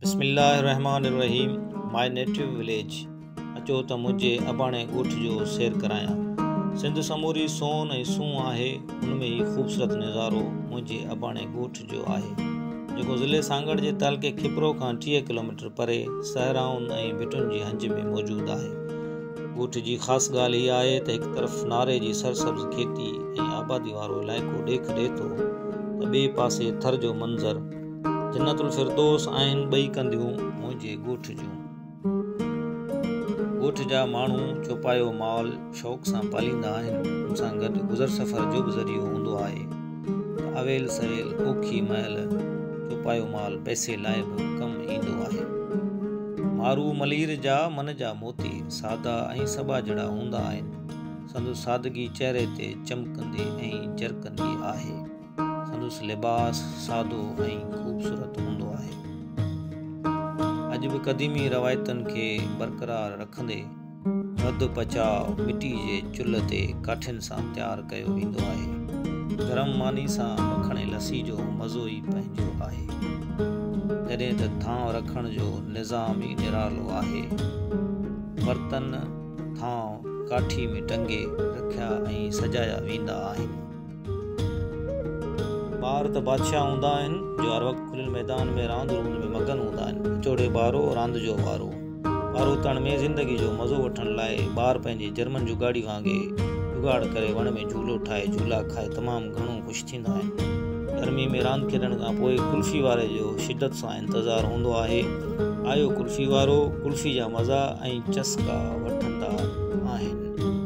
बिस्मिल्लाहिर्रहमानिर्रहीम। My native village. अचो त मुझे अबाणे ॻोठ जो सैर करायां। सिंध समूरी सोन ऐं सूंह आहे, उनमें ही ख़ूबसूरत नज़ारो मुझे अबाणे ॻोठ जो आहे, जेको ज़िले सांगड़ जे तालके खिपरो खां 30 किलोमीटर परे सहराउनि ऐं भिटुनि जी हंज में मौजूदु आहे। ॻोठ जी ख़ासि ॻाल्हि हीअ आहे त हिकु तरफ़ नारे जी सरसब्ज़ खेती ऐं आबादी वारो इलाइक़ो ॾेख ॾिए थो, त ॿिए पासे थर जो मंज़र जन्नतुल फिरदौस आहिनि ॿई कंदियूं मुंहिंजे ॻोठ जूं। ॻोठ जा माण्हू चौपायो माल शौक़ सां पालींदा आहिनि। उन सां गॾु गुज़र सफ़र जो बि ज़रियो हूंदो आहे त अवेल सवेल ओखी महल चौपायो माल पैसे लाइ बि कमु ईंदो आहे। मारू मलीर जा मन जा मोती सादा ऐं सबा जड़ा हूंदा आहिनि। संदसि सादगी चहिरे ते चमकंदी ऐं जरकंदी आहे। संदसि लिबास सादो ऐं ख़ूबसूरत हूंदो आहे। अॼु बि क़दीमी रवायतुनि खे बरक़रार रखंदे रध पचाव मिटी जे चुल्ह ते काठियुनि सां तयारु कयो वेंदो आहे। गरम मानी सां मखण लस्सी जो मज़ो ई पंहिंजो आहे, जॾहिं त थांव रखण जो निज़ाम ई निरालो आहे। बर्तन थांव काठी में टंगे रखिया ऐं सजाया वेंदा आहिनि। ॿार त बादशाह हूंदा आहिनि, जो हर वक़्तु खुलियल मैदान में रांदि रूंद में मगन हूंदा आहिनि। चोड़े ॿारो रांदि जो वारो। ॿारो तण में ज़िंदगी जो मज़ो वठण लाइ ॿार पंहिंजे जर्मन जूं गाड़ी वांगुरु जुगाड़ करे वण में झूलो ठाहे झूला खाए तमामु घणो ख़ुशि थींदा आहिनि। गर्मी में रांदि खेॾण खां पोइ कुल्फ़ी वारे जो शिदत सां इंतज़ारु हूंदो आहे। आयो कुल्फ़ी वारो कुल्फ़ी जा मज़ा ऐं चस्का वठंदा आहिनि।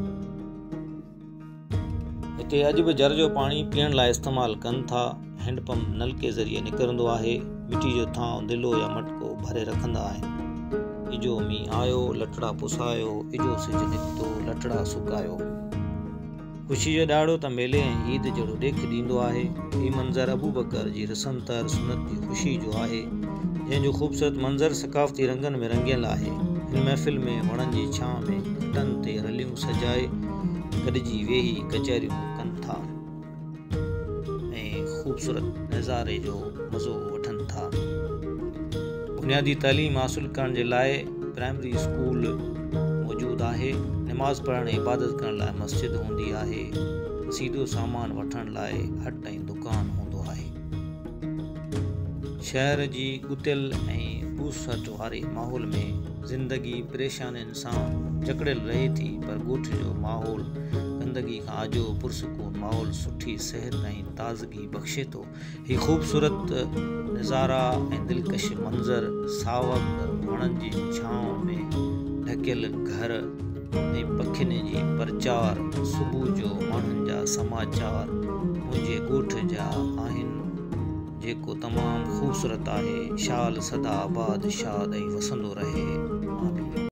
हिते अॼु बि जर जो पाणी पीअण लाइ इस्तेमालु कनि था। हैंडपंप नलके ज़रिए निकिरंदो आहे। मिटी जो थांव दिलो या मटको भरे रखंदा आहिनि। इजो मींहुं आयो लटड़ा पुसायो, इजो सिज निकितो लटड़ा सुकायो। ख़ुशी जो ॾाढ़ो त मेले ऐं ईद जहिड़ो ॾेख ॾींदो आहे। हीउ मंज़र अबू बकर जी रसमतर सुनत जी ख़ुशी जो आहे, जंहिंजो ख़ूबसूरत मंज़र सक़ाफ़ती रंगनि में रंगियल आहे। हिन महफ़िल में वणनि जी छांव में खटनि ते रलियूं सजाए गॾिजी वेही कचहरियूं कनि था ऐं ख़ूबसूरत नज़ारे जो मज़ो वठनि था। बुनियादी तालीम हासिल करण जे लाइ प्राइमरी स्कूल मौजूदु आहे। नमाज़ पढ़ण इबादत करण लाइ मस्जिद हूंदी आहे। सीधो सामान वठण लाइ हट ऐं दुकान हूंदो आहे। शहर जी गुतियल ऐं ॿूसट वारे माहौल में ज़िंदगी परेशानियुनि सां जकड़ियल रहे थी, पर ॻोठ जो माहौल गंदगी खां आजो पुरसकून माहौल सुठी सेहत ऐं ताज़गी बख़्शे थो। हीउ ख़ूबसूरत नज़ारा ऐं दिलकश मंज़र, सावक वणनि जी छांव में ढकियल घर ऐं पखियुनि जी परचार, सुबुह जो माण्हुनि जा समाचार मुंहिंजे ॻोठ जा आहिनि, जेको तमामु ख़ूबसूरत आहे। शाल सदा आबाद शाद ऐं वसंदो रहे।